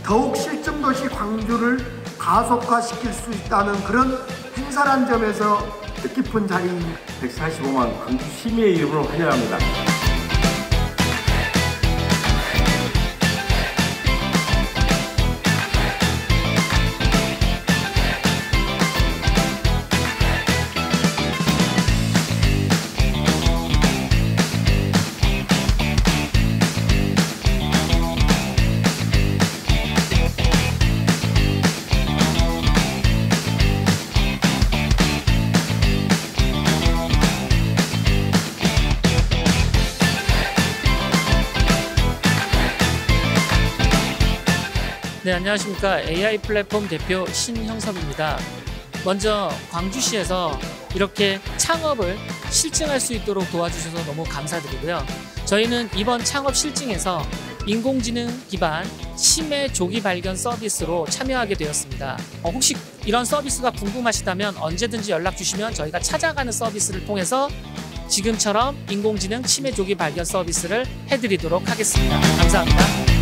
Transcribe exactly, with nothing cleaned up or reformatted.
더욱 실증도시 광주를 가속화시킬 수 있다는 그런 행사란 점에서 뜻깊은 자리입니다. 백사십오만 광주 시민의 이름으로 환영합니다. 네, 안녕하십니까. 에이아이 플랫폼 대표 신형섭입니다. 먼저 광주시에서 이렇게 창업을 실증할 수 있도록 도와주셔서 너무 감사드리고요. 저희는 이번 창업 실증에서 인공지능 기반 치매 조기 발견 서비스로 참여하게 되었습니다. 어, 혹시 이런 서비스가 궁금하시다면 언제든지 연락 주시면 저희가 찾아가는 서비스를 통해서 지금처럼 인공지능 치매 조기 발견 서비스를 해드리도록 하겠습니다. 감사합니다.